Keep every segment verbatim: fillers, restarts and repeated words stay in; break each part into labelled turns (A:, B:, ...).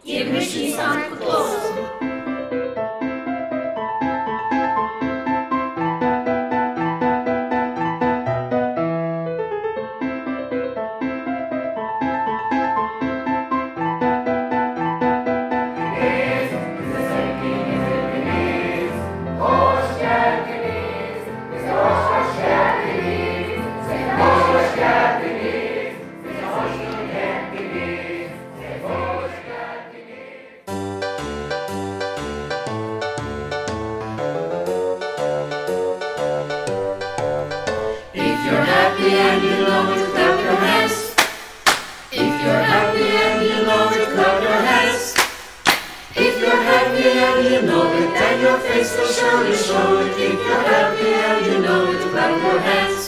A: yirmi üç Nisan kutlu olsun.
B: And you know it, clap your hands. If you're happy and you know it, clap your hands. If you're happy and you know it, then your face will surely show it. If you're happy and you know it, clap your hands.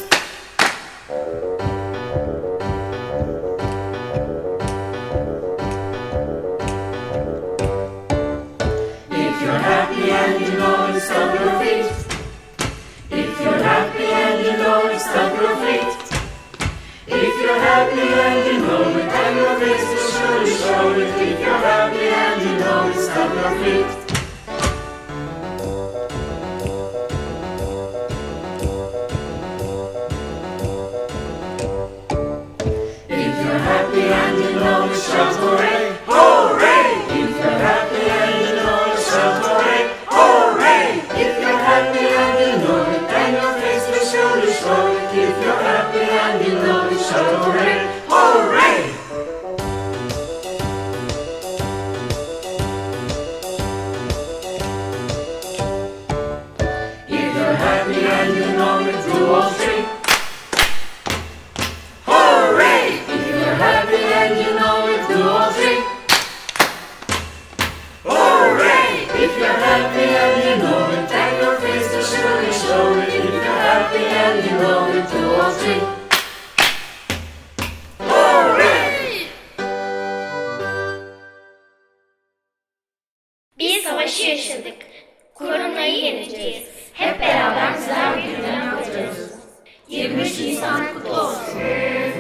B: If you're happy and you know it, stomp your feet. If you're happy and you know it, stomp your feet. If you're happy and you know it, then your face will surely show it. If you're happy and you know it, stomp your feet. If you're happy and you know it, shout hooray, hooray! If you're happy and you know it, shout hooray, hooray! If you're happy and you know it, then your face will surely show it. If you're happy and you know it, shout hooray, hooray! If you're happy and you know it, do all three. Hooray! If you're happy and you know it, do all three. Hooray! If you're happy and you know it, then your face will surely show it. If you're happy and you know it, do all three.
A: Bir savaşı yaşadık. Koronayı yeneceğiz. Hep beraber güzel bir dünya kuracağız. yirmi üç Nisan kutlu olsun.